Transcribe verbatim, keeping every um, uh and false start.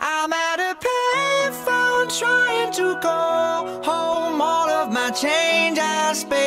I'm at a payphone trying to call home. All of my change I spent